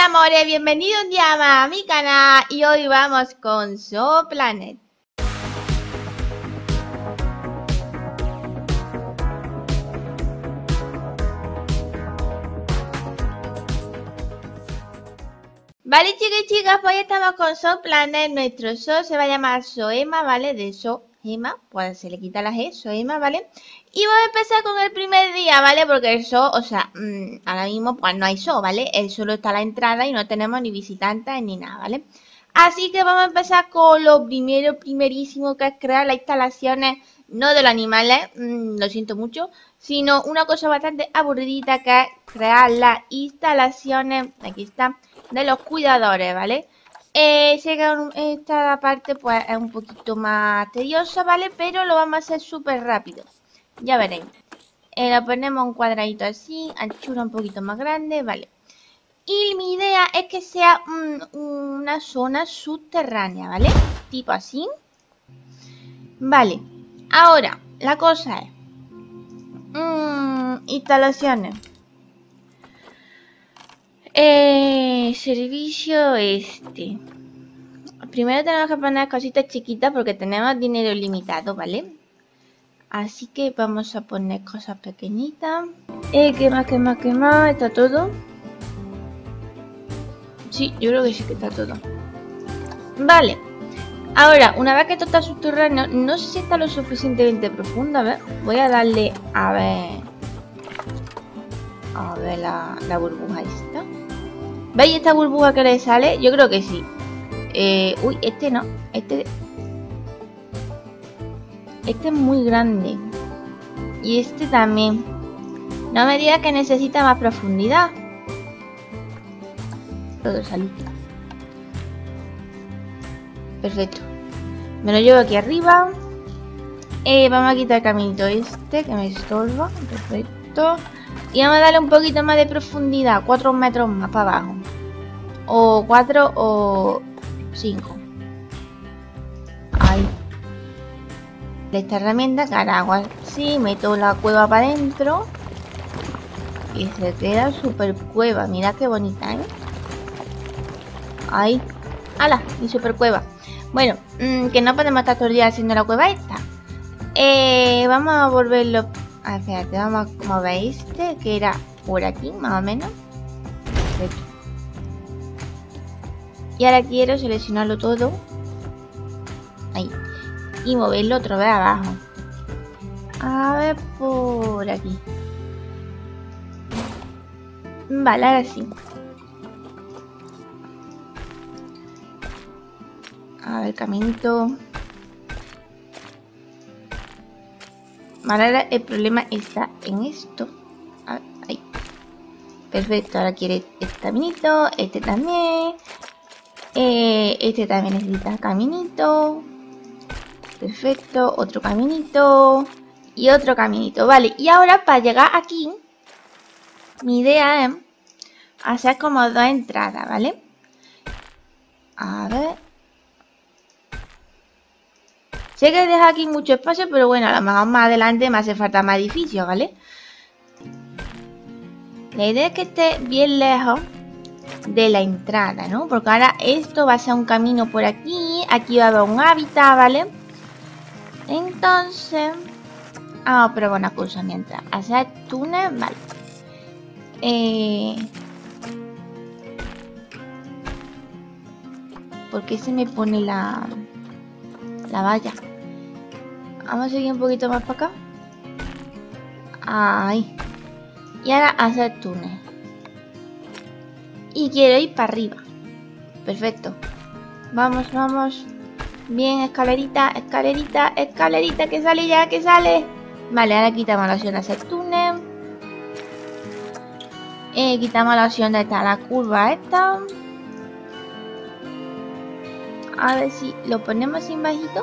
amores, bienvenidos un día más a mi canal y hoy vamos con Zooplanet. Vale, chicos y chicas, pues hoy estamos con Zooplanet. Nuestro zoo se va a llamar Zoema, ¿vale? De Zoema, pues se le quita la G, Zoema, ¿vale? Y vamos a empezar con el primer día, ¿vale? Porque el zoo, o sea, ahora mismo pues no hay zoo, ¿vale? Él solo está a la entrada y no tenemos ni visitantes ni nada, ¿vale? Así que vamos a empezar con lo primerísimo, que es crear las instalaciones, no de los animales, lo siento mucho, sino una cosa bastante aburridita, que es crear las instalaciones, aquí está, de los cuidadores, ¿vale? Sé que esta parte pues es un poquito más tediosa, ¿vale? Pero lo vamos a hacer súper rápido. Ya veréis. Lo ponemos un cuadradito así, anchura un poquito más grande, ¿vale? Y mi idea es que sea una zona subterránea, ¿vale? Tipo así. Vale. Ahora, la cosa es... instalaciones. Servicio este. Primero tenemos que poner cositas chiquitas porque tenemos dinero limitado, ¿vale? Así que vamos a poner cosas pequeñitas. ¿Qué más? ¿Está todo? Sí, yo creo que sí que está todo. Vale. Ahora, una vez que esto está subterráneo, no sé si está lo suficientemente profundo. A ver, voy a darle a ver la burbuja esta. ¿Veis esta burbuja que le sale? Yo creo que sí. Uy, este no. Este es muy grande. Y este también. No me digas que necesita más profundidad. Todo salud. Perfecto. Me lo llevo aquí arriba. Vamos a quitar el caminito este que me estorba. Perfecto. Y vamos a darle un poquito más de profundidad. 4 metros más para abajo. O 4 o 5. Ahí. De esta herramienta que hará agua. Sí, meto la cueva para adentro. Y se queda súper cueva. Mira qué bonita, ¿eh? Ahí. ¡Hala! Mi super cueva. Bueno, que no podemos estar todo el día haciendo la cueva esta. Vamos a volverlo. Espérate, vamos a mover este, que era por aquí, más o menos. Perfecto. Y ahora quiero seleccionarlo todo. Ahí. Y moverlo otra vez abajo. A ver, por aquí. Vale, ahora sí. A ver, caminito. Vale, ahora el problema está en esto. Ahí. Perfecto, ahora quiere este caminito. Este también. Este también necesita caminito. Perfecto, otro caminito. Y otro caminito. Vale, y ahora para llegar aquí, mi idea es hacer como 2 entradas, ¿vale? A ver. Sé que deja aquí mucho espacio, pero bueno, a lo mejor más adelante me hace falta más edificios, ¿vale? La idea es que esté bien lejos de la entrada, ¿no? Porque ahora esto va a ser un camino por aquí. Aquí va a haber un hábitat, ¿vale? Entonces... vamos a probar una cosa mientras. Hacer túnel, vale. ¿Por qué se me pone la valla? Vamos a seguir un poquito más para acá. Ahí. Y ahora hacer túnel. Y quiero ir para arriba. Perfecto. Vamos, vamos. Bien, escalerita, escalerita, escalerita. Que sale ya, que sale. Vale, ahora quitamos la opción de hacer túnel. Quitamos la opción de estar la curva esta. A ver si lo ponemos sin bajito.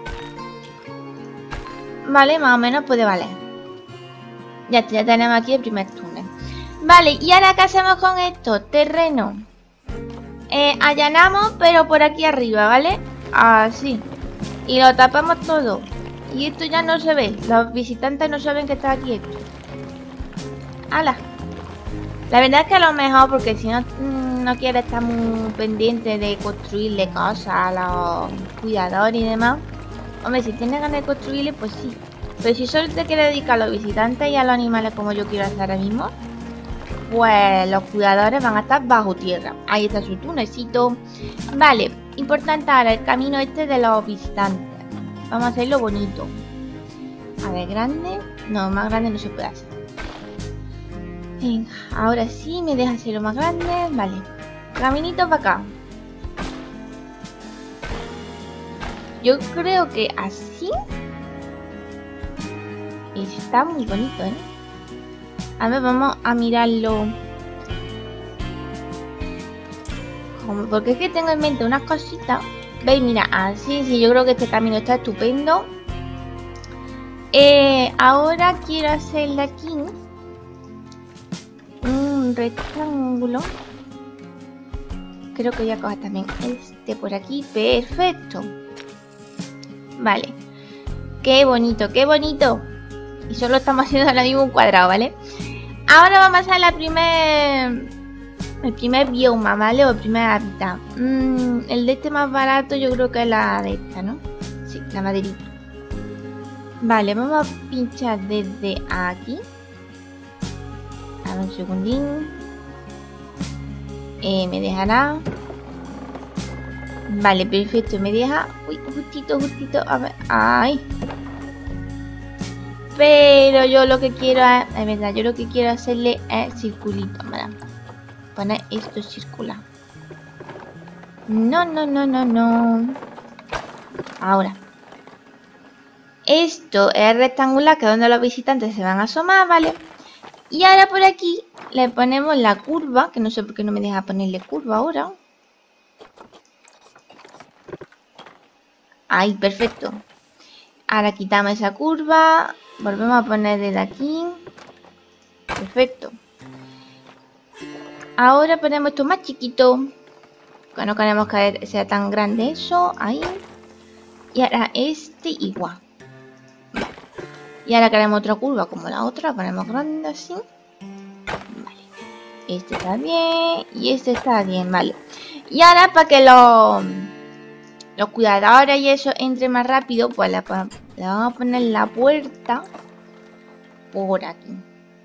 Vale, más o menos puede valer. Ya tenemos aquí el primer túnel. Vale, y ahora ¿qué hacemos con esto? Terreno. Allanamos, pero por aquí arriba, ¿vale? Así. Y lo tapamos todo. Y esto ya no se ve. Los visitantes no saben que está aquí esto. ¡Hala! La verdad es que a lo mejor, porque si no, no quiere estar muy pendiente de construirle cosas a los cuidadores y demás. Hombre, si tiene ganas de construirle, pues sí. Pero si solo te quiere dedicar a los visitantes y a los animales como yo quiero hacer ahora mismo, pues los cuidadores van a estar bajo tierra. Ahí está su tunecito. Vale, importante ahora el camino este de los visitantes. Vamos a hacerlo bonito. A ver, grande. No, más grande no se puede hacer. Venga, ahora sí me deja hacerlo más grande. Vale, caminito para acá. Yo creo que así está muy bonito, ¿eh? A ver, vamos a mirarlo. Porque es que tengo en mente unas cositas. ¿Veis? Mira, así, sí, yo creo que este camino está estupendo. Ahora quiero hacerle aquí un rectángulo. Creo que voy a coger también este por aquí. Perfecto. Vale. Qué bonito, qué bonito. Y solo estamos haciendo ahora mismo un cuadrado, ¿vale? Ahora vamos a hacer el primer bioma, ¿vale? O el primer hábitat. El de este más barato yo creo que es la de esta, ¿no? Sí, la maderita. Vale, vamos a pinchar desde aquí. A ver un segundín. Me dejará. Vale, perfecto, me deja. Uy, justito, justito. A ver, ay. Pero yo lo que quiero es verdad, yo lo que quiero hacerle es circulito, ¿verdad? Poner esto circular. No, no, no, no, no. Ahora. Esto es rectangular, que es donde los visitantes se van a asomar, ¿vale? Y ahora por aquí le ponemos la curva, que no sé por qué no me deja ponerle curva ahora. Ahí, perfecto. Ahora quitamos esa curva. Volvemos a poner desde aquí. Perfecto. Ahora ponemos esto más chiquito. Que no queremos que sea tan grande eso. Ahí. Y ahora este igual. Y ahora queremos otra curva como la otra. La ponemos grande así. Vale. Este está bien. Y este está bien, vale. Y ahora para que los cuidadores y eso entre más rápido, pues le vamos a poner la puerta por aquí.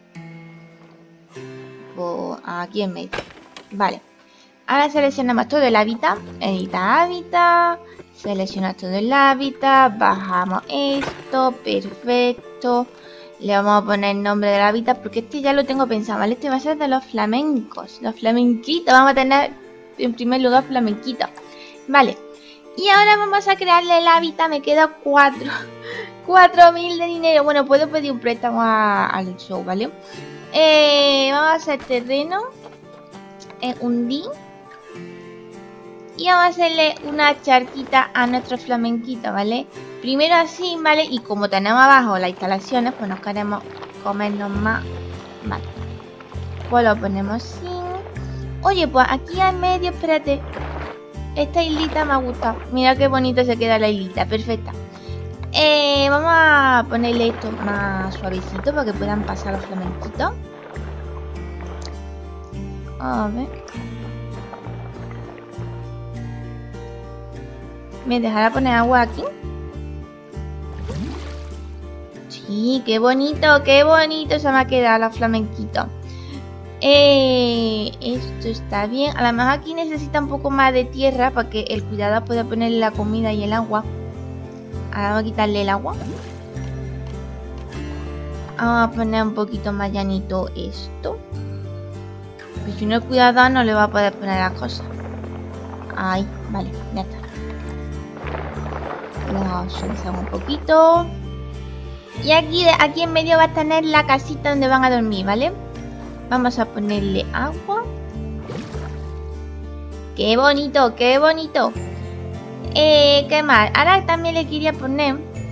Por aquí en medio. Vale. Ahora seleccionamos todo el hábitat. Edita hábitat. Selecciona todo el hábitat. Bajamos esto. Perfecto. Le vamos a poner el nombre del hábitat porque este ya lo tengo pensado, ¿vale? Este va a ser de los flamencos. Los flamenquitos. Vamos a tener en primer lugar flamenquitos. Vale. Y ahora vamos a crearle el hábitat. Me queda 4.000 de dinero. Bueno, puedo pedir un préstamo al show, ¿vale? Vamos a hacer terreno. Hundir. Y vamos a hacerle una charquita a nuestro flamenquito, ¿vale? Primero así, ¿vale? Y como tenemos abajo las instalaciones, pues nos queremos comernos más. Vale. Pues lo ponemos así. Oye, pues aquí en medio, espérate. Esta islita me ha gustado. Mira qué bonito se queda la islita. Perfecta. Vamos a ponerle esto más suavecito para que puedan pasar los flamenquitos. A ver. ¿Me dejará poner agua aquí? Sí, qué bonito se me ha quedado los flamenquitos. Esto está bien. A lo mejor aquí necesita un poco más de tierra para que el cuidador pueda ponerle la comida y el agua. Ahora vamos a quitarle el agua. Vamos a poner un poquito más llanito esto. Porque si no el cuidador no le va a poder poner las cosas. Ahí, vale, ya está. Vamos a suavizar un poquito. Y aquí en medio va a tener la casita donde van a dormir, ¿vale? Vamos a ponerle agua. ¡Qué bonito, qué bonito! ¿Qué más? Ahora también le quería poner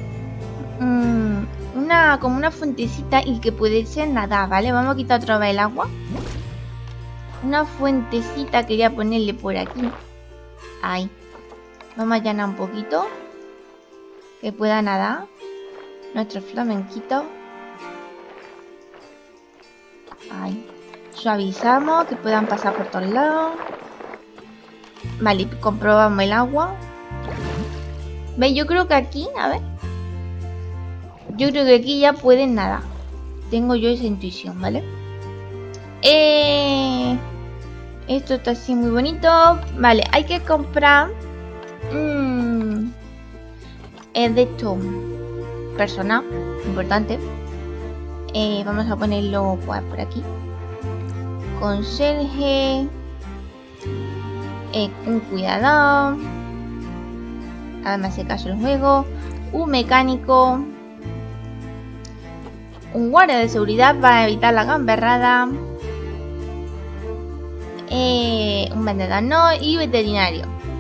como una fuentecita y que puede ser nadar, ¿vale? Vamos a quitar otra vez el agua. Una fuentecita quería ponerle por aquí. Ahí. Vamos a llenar un poquito. Que pueda nadar. Nuestro flamenquito. Ahí. suavizamos, que puedan pasar por todos lados. Vale, comprobamos el agua. ¿Veis? Yo creo que aquí, a ver. Yo creo que aquí ya pueden nadar. Tengo yo esa intuición, ¿vale? Esto está así muy bonito. Vale, hay que comprar... de esto. Personal, importante. Vamos a ponerlo pues, por aquí. Conserje. Un cuidador. Además hace caso el juego. Un mecánico. Un guardia de seguridad para evitar la gamberrada. Un vendedor no. Y veterinario.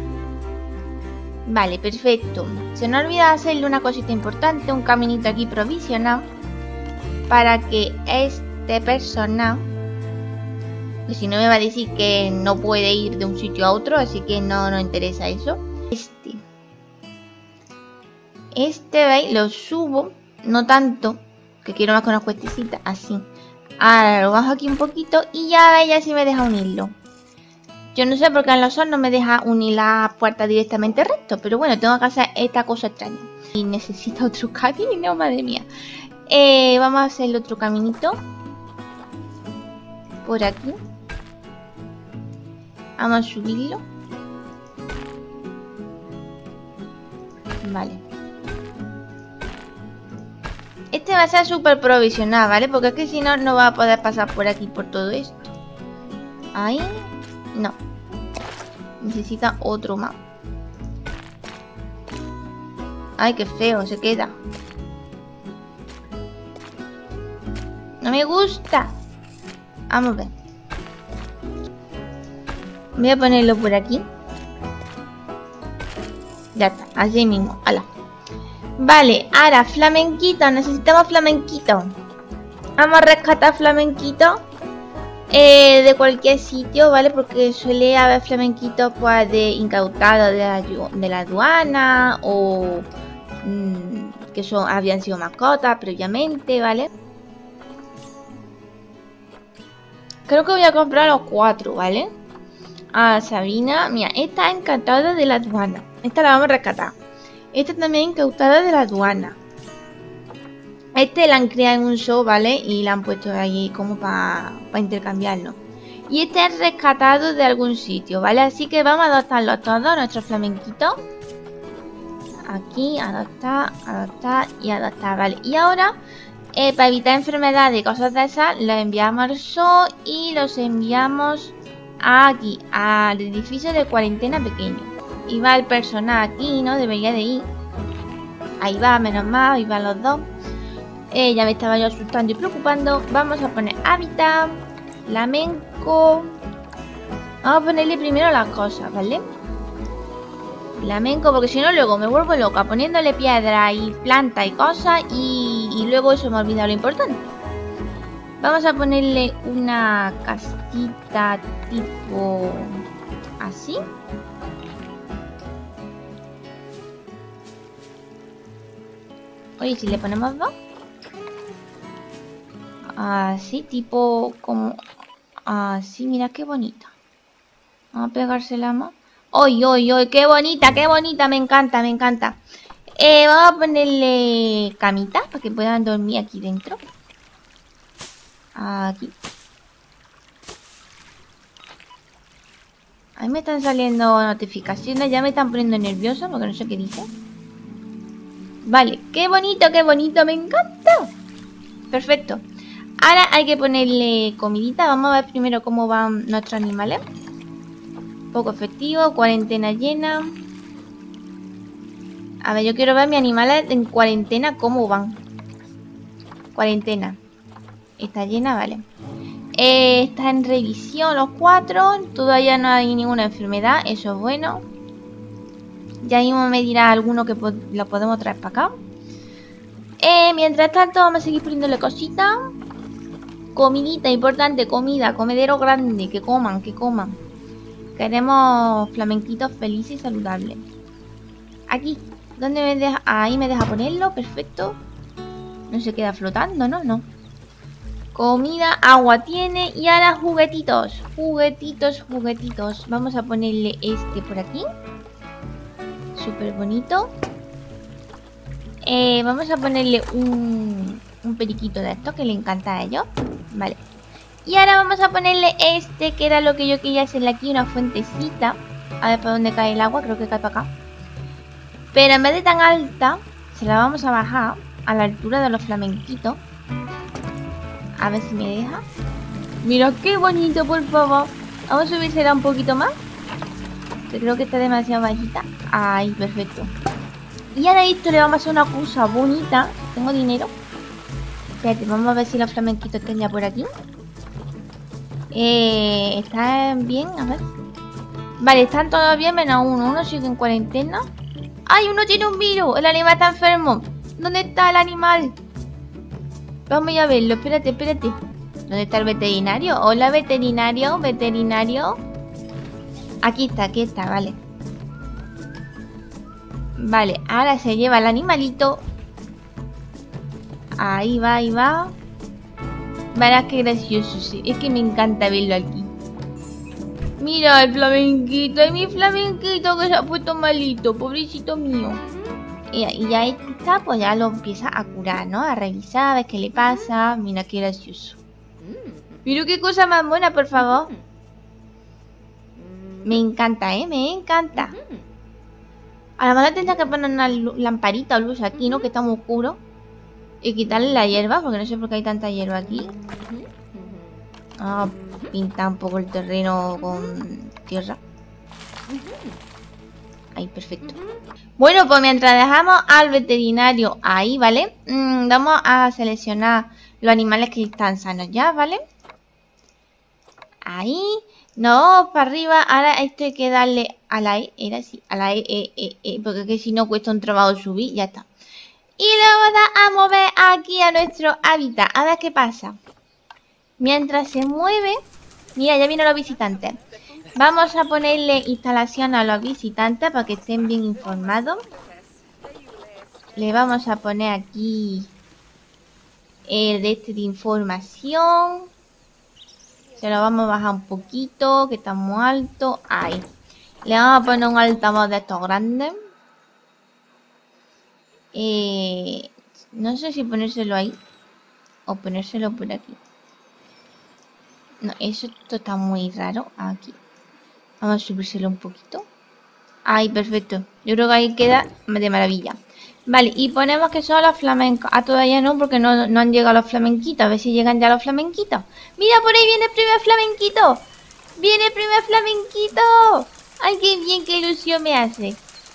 Vale, perfecto. Se nos olvida hacerle una cosita importante. Un caminito aquí provisional. Para que este personaje, que si no me va a decir que no puede ir de un sitio a otro, así que no nos interesa eso. Este, ¿veis? Lo subo, no tanto, que quiero más con una cuestecita, así. Ahora lo bajo aquí un poquito y ya veis, ya sí me deja unirlo. Yo no sé por qué en los no me deja unir las puertas directamente recto, pero bueno, tengo que hacer esta cosa extraña. Y necesito otro camino, madre mía. Vamos a hacer el otro caminito. Por aquí. Vamos a subirlo. Vale. Este va a ser súper provisional, ¿vale? Porque es que si no, no va a poder pasar por aquí, por todo esto. Ahí. No. Necesita otro más. Ay, qué feo se queda. No me gusta. Vamos a ver. Voy a ponerlo por aquí. Ya está, así mismo. ¡Hala! Vale, ahora flamenquito. Necesitamos flamenquito. Vamos a rescatar flamenquito. De cualquier sitio, ¿vale? Porque suele haber flamenquitos pues de incautados de la aduana. O que habían sido mascotas previamente, ¿vale? Creo que voy a comprar los 4, ¿vale? A Sabina, mira, esta es incautada de la aduana. Esta la vamos a rescatar. Esta también incautada de la aduana. Este la han criado en un show, ¿vale? Y la han puesto ahí como para intercambiarlo. Y este es rescatado de algún sitio, ¿vale? Así que vamos a adoptarlos todos, nuestros flamenquitos. Aquí, adoptar, adoptar y adoptar, ¿vale? Y ahora... para evitar enfermedades y cosas de esas, los enviamos al zoo y los enviamos aquí, al edificio de cuarentena pequeño. Y va el personal aquí, ¿no? Debería de ir. Ahí va, menos mal, ahí van los dos. Ya me estaba yo asustando y preocupando. Vamos a poner hábitat, flamenco. Vamos a ponerle primero las cosas, ¿vale? Flamenco, porque si no luego me vuelvo loca poniéndole piedra y planta y cosas y luego eso me olvida lo importante. Vamos a ponerle una casita tipo así. Oye, si le ponemos dos. Así, tipo como... Así, mira qué bonita. Vamos a pegársela más. ¡Oy, oy, oy! ¡Qué bonita, qué bonita! Me encanta, me encanta. Vamos a ponerle camita para que puedan dormir aquí dentro. Aquí. Ahí me están saliendo notificaciones. Ya me están poniendo nerviosa porque no sé qué dice. Vale, qué bonito, me encanta. Perfecto. Ahora hay que ponerle comidita. Vamos a ver primero cómo van nuestros animales. Poco efectivo, cuarentena llena. A ver, yo quiero ver mis animales en cuarentena cómo van. Cuarentena. Está llena, vale. Está en revisión los 4. Todavía no hay ninguna enfermedad, eso es bueno. Ya mismo me dirá alguno que lo podemos traer para acá. Mientras tanto vamos a seguir poniéndole cositas. Comidita importante, comida, comedero grande, que coman, que coman. Queremos flamenquitos felices y saludables. Aquí, ¿dónde me deja? Ahí me deja ponerlo, perfecto. No se queda flotando, ¿no? No. Comida, agua tiene. Y ahora juguetitos. Juguetitos, juguetitos. Vamos a ponerle este por aquí. Súper bonito. Vamos a ponerle un periquito de esto que le encanta a ellos. Vale. Y ahora vamos a ponerle este, que era lo que yo quería hacerle aquí, una fuentecita. A ver por dónde cae el agua, creo que cae para acá. Pero en vez de tan alta, se la vamos a bajar a la altura de los flamenquitos. A ver si me deja. Mira qué bonito, por favor. Vamos a subírsela un poquito más, que creo que está demasiado bajita. Ahí, perfecto. Y ahora a esto le vamos a hacer una cosa bonita. Tengo dinero. Espérate, vamos a ver si los flamenquitos están ya por aquí. ¿Están bien? A ver. Vale, están todos bien menos uno. Uno sigue en cuarentena. ¡Ay, uno tiene un virus! El animal está enfermo. ¿Dónde está el animal? Vamos a verlo. Espérate, espérate. ¿Dónde está el veterinario? Hola, veterinario. Veterinario. Aquí está, vale. Vale, ahora se lleva el animalito. Ahí va, ahí va. Verás qué gracioso, sí. Es que me encanta verlo aquí. Mira el flamenquito. Es mi flamenquito que se ha puesto malito. Pobrecito mío. Y ya está, pues ya lo empieza a curar, ¿no? A revisar, a ver qué le pasa. Mira qué gracioso. Mira qué cosa más buena, por favor. Me encanta, me encanta. A lo mejor tendría que poner una lamparita o luz aquí, ¿no? Que está muy oscuro. Y quitarle la hierba, porque no sé por qué hay tanta hierba aquí. Ah, pintar un poco el terreno con tierra. Ahí, perfecto. Bueno, pues mientras dejamos al veterinario ahí, ¿vale? Vamos a seleccionar los animales que están sanos ya, ¿vale? Ahí. No, para arriba. Ahora esto hay que darle a la E. Era así, a la E, porque es que si no cuesta un trabajo subir, ya está. Y le vamos a mover aquí a nuestro hábitat. A ver qué pasa. Mientras se mueve. Mira, ya vienen los visitantes. Vamos a ponerle instalación a los visitantes para que estén bien informados. Le vamos a poner aquí el de este de información. Se lo vamos a bajar un poquito, que está muy alto. Ahí. Le vamos a poner un altavoz de estos grandes. No sé si ponérselo ahí o ponérselo por aquí. No, esto está muy raro. Aquí. Vamos a subírselo un poquito. Ahí, perfecto. Yo creo que ahí queda de maravilla. Vale, y ponemos que son los flamencos. Ah, todavía no, porque no han llegado los flamenquitos. A ver si llegan ya los flamenquitos. Mira, por ahí viene el primer flamenquito. Viene el primer flamenquito. Ay, qué bien, qué ilusión me hace.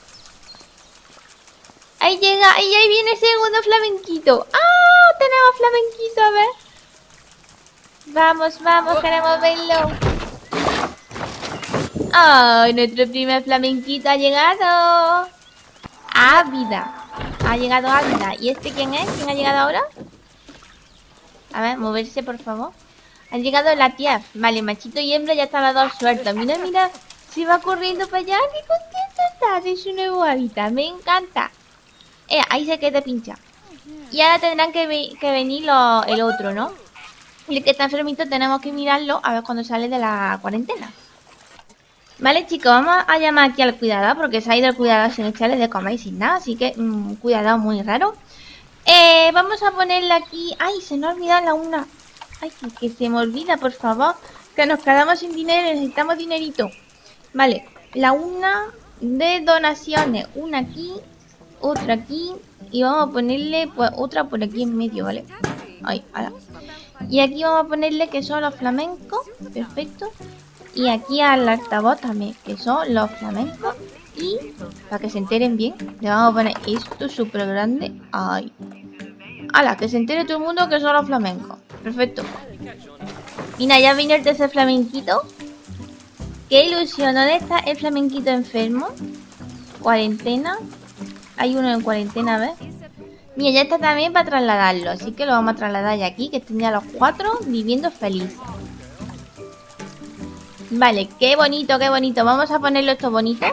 Ahí llega, y ahí viene el segundo flamenquito. ¡Ah! Tenemos flamenquito, a ver. Vamos, vamos, queremos verlo. ¡Ay! Nuestro primer flamenquito ha llegado. Ávida. Ha llegado Ávida. ¿Y este quién es? ¿Quién ha llegado ahora? A ver, moverse, por favor. Han llegado la tía. Vale, machito y hembra ya están las dos sueltas. Mira, mira. Se va corriendo para allá. ¡Qué contento está de su nuevo hábitat! Me encanta. Ahí se queda pincha. Y ahora tendrán que venir el otro, ¿no? El que está enfermito tenemos que mirarlo a ver cuando sale de la cuarentena. Vale, chicos, vamos a llamar aquí al cuidador porque se ha ido el cuidador sin echarle de comer y sin nada. Así que, cuidador muy raro. Vamos a ponerle aquí... ¡Ay, se nos ha olvidado la una! ¡Ay, que se me olvida, por favor! Que nos quedamos sin dinero y necesitamos dinerito. Vale, la una de donaciones. Una aquí, otra aquí. Y vamos a ponerle pues otra por aquí en medio, ¿vale? Ay, ala. Y aquí vamos a ponerle que son los flamencos. Perfecto. Y aquí al altavoz también, que son los flamencos. Y para que se enteren bien, le vamos a poner esto súper grande. Ay. Ala, que se entere todo el mundo que son los flamencos. Perfecto. Mira, ya vino el tercer flamenquito. Qué ilusión. ¿Dónde está el flamenquito enfermo? Cuarentena. Hay uno en cuarentena, a ver. Mira, ya está también para trasladarlo. Así que lo vamos a trasladar ya aquí, que estén ya los cuatro viviendo felices. Vale, qué bonito, qué bonito. Vamos a ponerlo esto bonito.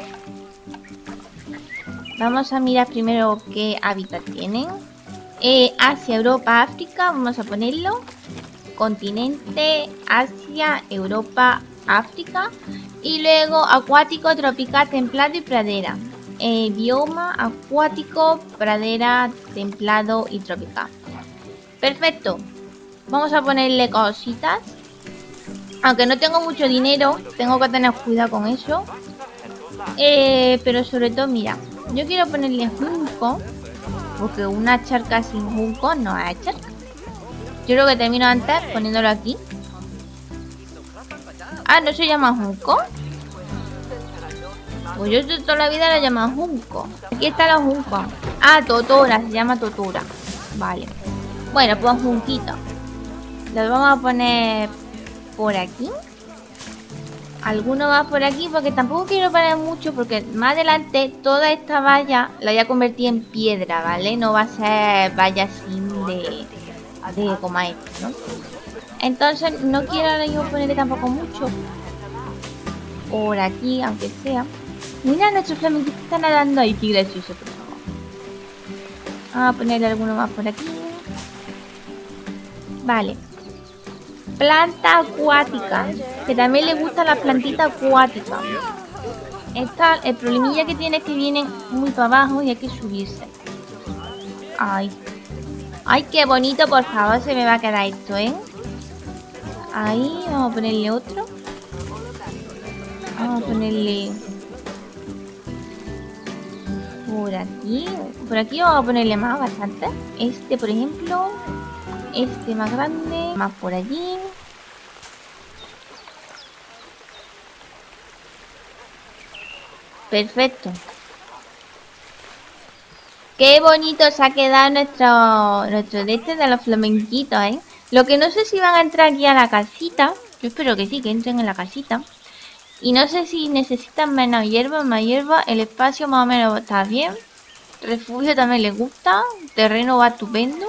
Vamos a mirar primero qué hábitat tienen. Asia, Europa, África. Vamos a ponerlo. continente, Asia, Europa, África. Y luego acuático, tropical, templado y pradera. Bioma acuático, pradera, templado y tropical. Perfecto. Vamos a ponerle cositas. Aunque no tengo mucho dinero, tengo que tener cuidado con eso. Pero sobre todo, mira, yo quiero ponerle junco. Porque una charca sin junco no es charca. Yo creo que termino antes poniéndolo aquí. Ah, ¿no se llama junco? Pues yo toda la vida la llamo junco. Aquí está la junco. Ah, totora, se llama totora. Vale. Bueno, pues junquito. Lo vamos a poner por aquí. Alguno más por aquí, porque tampoco quiero poner mucho, porque más adelante toda esta valla la voy a convertir en piedra, ¿vale? No va a ser valla sin de como esto, ¿no? Entonces no quiero ahora mismo ponerle tampoco mucho por aquí, aunque sea. Mira, nuestro flamenquito está nadando ahí, qué gracioso, por favor. Vamos a ponerle alguno más por aquí. Vale. Planta acuática, que también le gusta la plantita acuática. Esta, el problemilla que tiene es que vienen muy para abajo y hay que subirse. Ay. Ay, qué bonito, por favor, se me va a quedar esto, ¿eh? Ahí, vamos a ponerle otro. Vamos a ponerle por aquí. Por aquí vamos a ponerle más, bastante. Este, por ejemplo. Este más grande. Más por allí. Perfecto. Qué bonito se ha quedado nuestro de los flamenquitos, ¿eh? Lo que no sé si van a entrar aquí a la casita. Yo espero que sí, que entren en la casita. Y no sé si necesitan menos hierba, más hierba. El espacio más o menos está bien. Refugio también les gusta. Terreno va estupendo.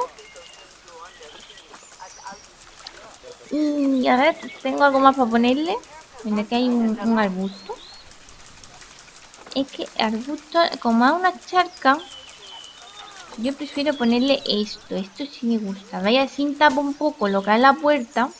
Y a ver, tengo algo más para ponerle. Mira que hay un arbusto. Es que arbusto, como es una charca, yo prefiero ponerle esto. Esto sí me gusta. Vaya, así tapa un poco lo que es la puerta.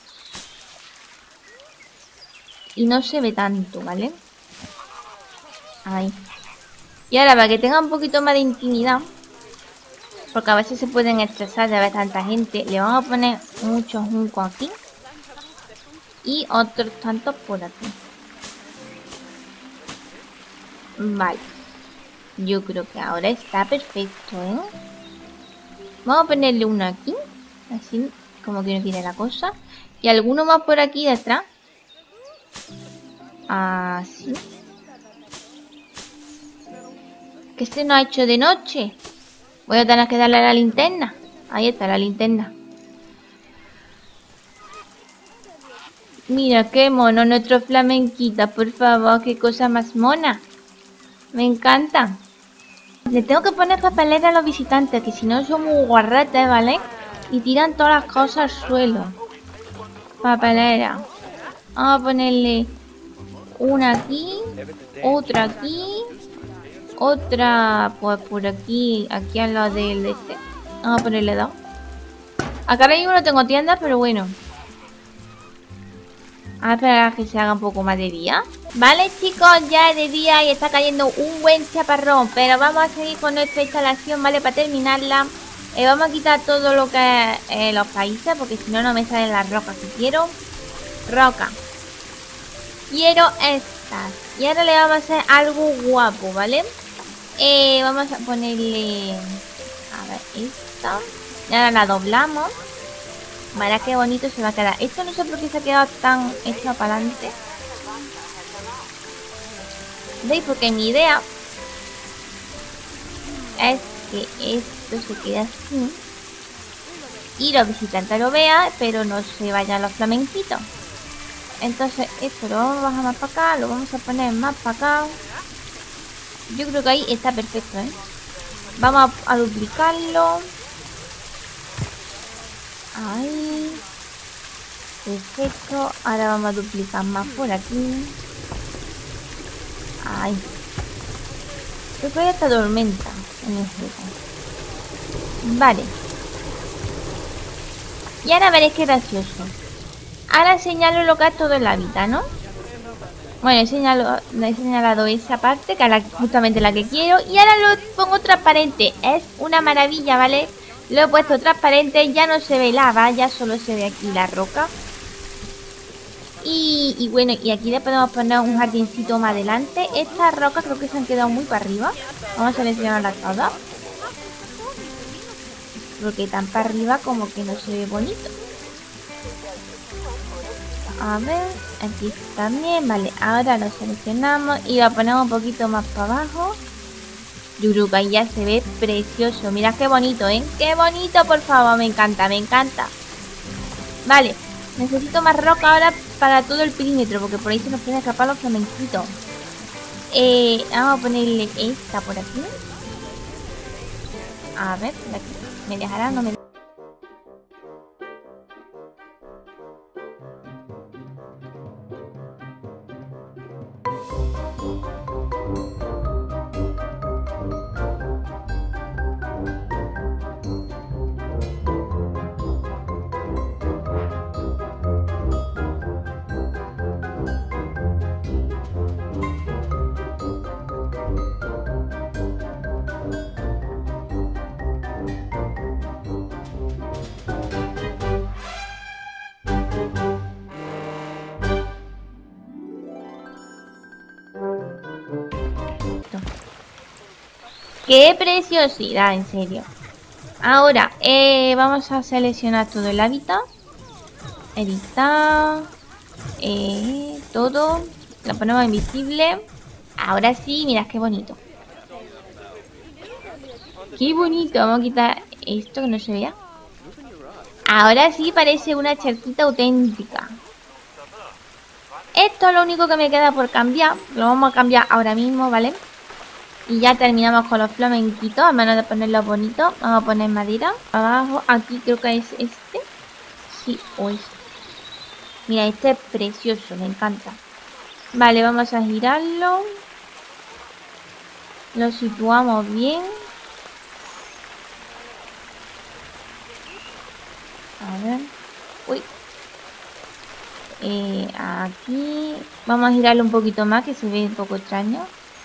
Y no se ve tanto, ¿vale? Ahí. Y ahora, para que tenga un poquito más de intimidad, porque a veces se pueden estresar de ver tanta gente, le vamos a poner mucho junco aquí. Y otros tantos por aquí. Vale. Yo creo que ahora está perfecto, ¿eh? Vamos a ponerle uno aquí. Así como que no quiere la cosa. Y alguno más por aquí detrás. Así. Que se nos ha hecho de noche. Voy a tener que darle a la linterna. Ahí está la linterna. Mira qué mono nuestro flamenquita, por favor, qué cosa más mona. Me encanta. Le tengo que poner papelera a los visitantes, que si no son muy guarretes, ¿vale? Y tiran todas las cosas al suelo. Papelera. Vamos a ponerle una aquí, otra aquí, otra pues por aquí, aquí al lado del este. Vamos a ponerle dos. Acá ahora mismo no tengo tiendas, pero bueno. A esperar a que se haga un poco más de día. Vale, chicos, ya es de día y está cayendo un buen chaparrón. Pero vamos a seguir con nuestra instalación, ¿vale? Para terminarla. Vamos a quitar todo lo que es los países, porque si no, no me salen las rocas que quiero. Roca. Quiero estas. Y ahora le vamos a hacer algo guapo, ¿vale? Vamos a ponerle... A ver, esta. Y ahora la doblamos. Verá qué bonito se va a quedar. Esto no sé por qué se ha quedado tan hecho para adelante. ¿Veis? Porque mi idea es que esto se quede así. Y los visitantes lo vean, pero no se vayan los flamenquitos. Entonces esto lo vamos a bajar más para acá. Lo vamos a poner más para acá. Yo creo que ahí está perfecto, ¿eh? Vamos a duplicarlo. Ahí. Perfecto. Ahora vamos a duplicar más por aquí. Ahí. Creo que hay esta tormenta en el juego. Vale. Y ahora veréis qué gracioso. Ahora señalo lo que es todo el hábitat, ¿no? Bueno, he señalado esa parte, que es justamente la que quiero. Y ahora lo pongo transparente. Es una maravilla, ¿vale? Lo he puesto transparente, ya no se ve la valla, solo se ve aquí la roca. Y bueno, y aquí le podemos poner un jardincito más adelante. Estas rocas creo que se han quedado muy para arriba. Vamos a seleccionarlas todas. Porque tan para arriba como que no se ve bonito. A ver, aquí también, vale, ahora lo seleccionamos y lo ponemos un poquito más para abajo. Yo creo que ahí ya se ve precioso. Mira qué bonito, ¿eh? Qué bonito, por favor, me encanta, me encanta. Vale, necesito más roca ahora para todo el perímetro, porque por ahí se nos pueden escapar los flamenquitos. Vamos a ponerle esta por aquí. A ver, por aquí. ¿Me dejará? No me dejará. ¡Qué preciosidad, en serio! Ahora, vamos a seleccionar todo el hábitat. Editar. Todo. Lo ponemos invisible. Ahora sí, mirad qué bonito. ¡Qué bonito! Vamos a quitar esto que no se vea. Ahora sí parece una charquita auténtica. Esto es lo único que me queda por cambiar. Lo vamos a cambiar ahora mismo, ¿vale? Y ya terminamos con los flamenquitos. A menos de ponerlos bonitos. Vamos a poner madera. Abajo, aquí creo que es este. Sí, o este. Mira, este es precioso, me encanta. Vale, vamos a girarlo. Lo situamos bien. A ver. Uy. Aquí. Vamos a girarlo un poquito más, que se ve un poco extraño.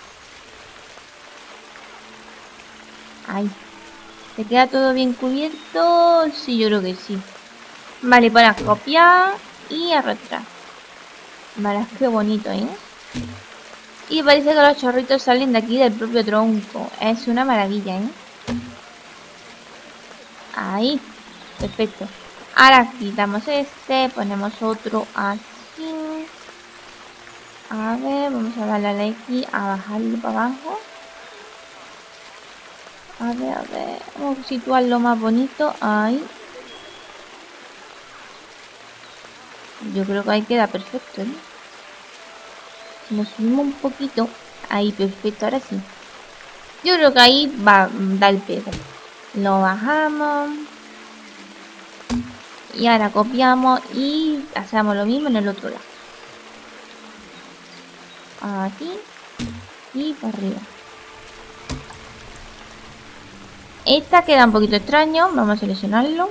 Ahí. ¿Se queda todo bien cubierto? Sí, yo creo que sí. Vale, para copiar y arrastrar. Vale, qué bonito, ¿eh? Y parece que los chorritos salen de aquí del propio tronco. Es una maravilla, ¿eh? Ahí. Perfecto. Ahora quitamos este, ponemos otro así. A ver, vamos a darle a la X, a bajarlo para abajo. A ver, vamos a situarlo más bonito. Ahí. Yo creo que ahí queda perfecto, ¿eh? Si nos subimos un poquito. Ahí, perfecto, ahora sí. Yo creo que ahí va a dar el pego. Lo bajamos. Y ahora copiamos y hacemos lo mismo en el otro lado. Aquí y para arriba. Esta queda un poquito extraño. Vamos a seleccionarlo.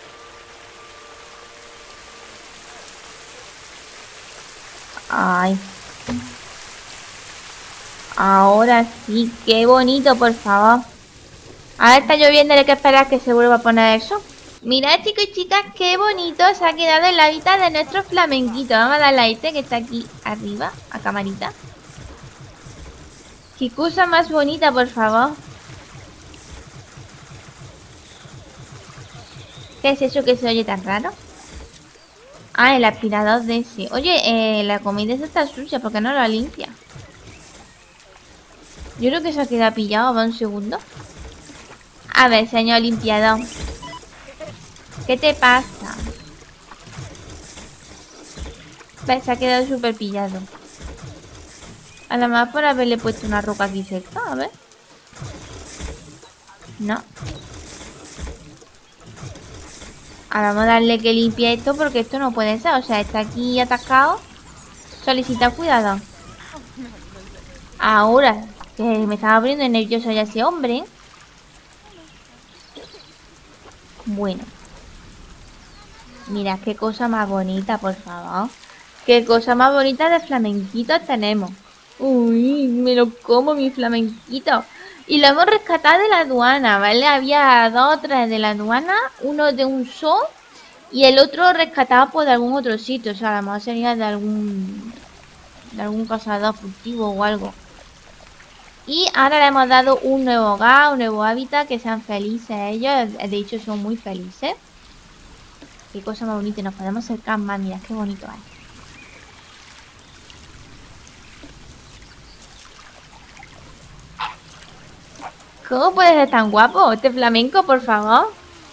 Ay. Ahora sí, qué bonito, por favor. Ahora está lloviendo, hay que esperar que se vuelva a poner eso. Mirad, chicos y chicas, qué bonito se ha quedado el hábitat de nuestro flamenquito. Vamos a darle a este que está aquí arriba, a camarita. Qué cosa más bonita, por favor. ¿Qué es eso que se oye tan raro? Ah, el aspirador de ese. Oye, la comida esa está sucia, ¿por qué no la limpia? Yo creo que se ha quedado pillado. Va un segundo. A ver, señor limpiador. ¿Qué te pasa? Ve, se ha quedado súper pillado. A lo mejor por haberle puesto una roca aquí cerca, a ver. No. Ahora vamos a darle que limpie esto porque esto no puede ser. O sea, está aquí atascado. Solicita cuidado. Ahora, que me estaba poniendo nervioso ya ese hombre. Bueno. Mira qué cosa más bonita, por favor. Qué cosa más bonita de flamenquitos tenemos. Uy, me lo como mi flamenquito. Y lo hemos rescatado de la aduana, ¿vale? Había dos o tres de la aduana, uno de un zoo y el otro rescatado por de algún otro sitio. O sea, a lo mejor sería de algún cazador furtivo o algo. Y ahora le hemos dado un nuevo hogar, un nuevo hábitat, que sean felices ellos. De hecho, son muy felices. Qué cosa más bonita. Nos podemos acercar más. Mira, qué bonito es. ¿Cómo puede ser tan guapo este flamenco, por favor?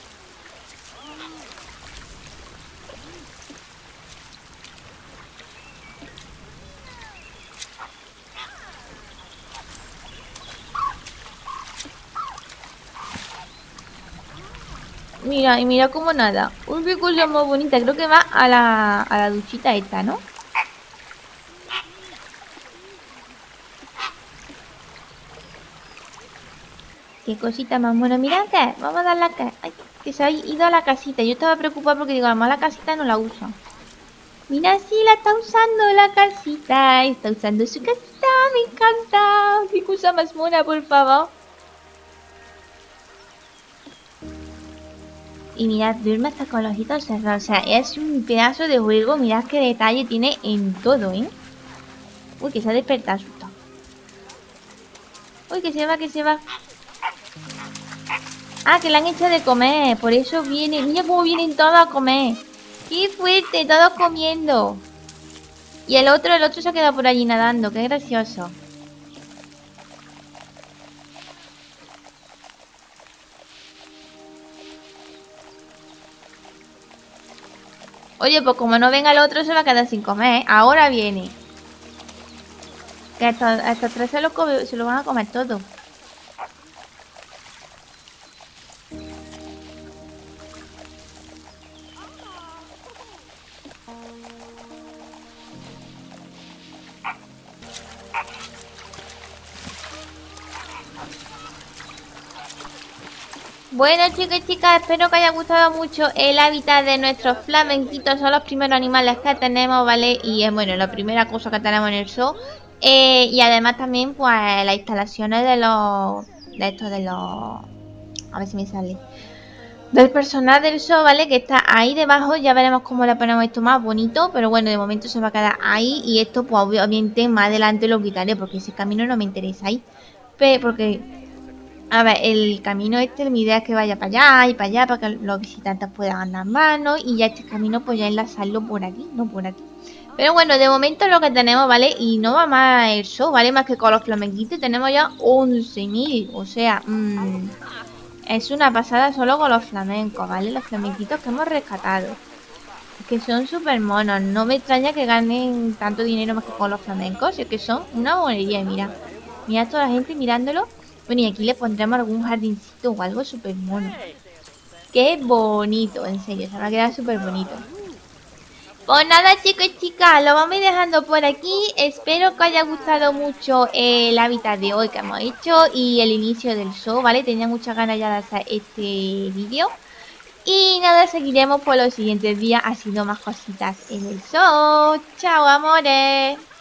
Mira, y mira cómo nada. Uy, qué cosa más bonita. Creo que va a la duchita esta, ¿no? Qué cosita más buena. Mira que vamos a dar la que. Ay, que se ha ido a la casita. Yo estaba preocupada porque digo, además la casita no la usa. Mira, sí, la está usando la casita. Está usando su casita. Me encanta. Qué cosa más mona, por favor. Y mirad, duerme hasta con los ojitos cerrados. O sea, es un pedazo de juego. Mirad qué detalle tiene en todo, ¿eh? Uy, que se ha despertado asustado. Uy, que se va, que se va. Ah, que le han hecho de comer. Por eso viene. Mira cómo vienen todos a comer. ¡Qué fuerte! Todos comiendo. Y el otro se ha quedado por allí nadando. ¡Qué gracioso! Oye, pues como no venga el otro se va a quedar sin comer, ¿eh? Ahora viene. Que estos tres se lo van a comer todo. Bueno, chicos y chicas, espero que haya gustado mucho el hábitat de nuestros flamenquitos. Son los primeros animales que tenemos, ¿vale? Y es, bueno, la primera cosa que tenemos en el zoo. Y además también, pues, las instalaciones de los... De estos, de los... A ver si me sale. Del personal del zoo, ¿vale? Que está ahí debajo. Ya veremos cómo le ponemos esto más bonito. Pero bueno, de momento se va a quedar ahí. Y esto, pues, obviamente, más adelante lo quitaré. Porque ese camino no me interesa ahí. Porque... A ver, el camino este, mi idea es que vaya para allá y para allá, para que los visitantes puedan andar manos. Y ya este camino, pues ya enlazarlo por aquí, no por aquí. Pero bueno, de momento es lo que tenemos, ¿vale? Y no va más el show, ¿vale? Más que con los flamenquitos tenemos ya 11.000. O sea, es una pasada solo con los flamencos, ¿vale? Los flamenquitos que hemos rescatado. Que son súper monos. No me extraña que ganen tanto dinero más que con los flamencos. Es que son una monería, mira. Mira a toda la gente mirándolo. Bueno, y aquí le pondremos algún jardincito o algo súper mono. Qué bonito, en serio, se me ha quedado súper bonito. Pues nada, chicos y chicas, lo vamos a ir dejando por aquí. Espero que os haya gustado mucho el hábitat de hoy que hemos hecho y el inicio del show, ¿vale? Tenía muchas ganas ya de hacer este vídeo. Y nada, seguiremos por los siguientes días haciendo más cositas en el show. Chao, amores.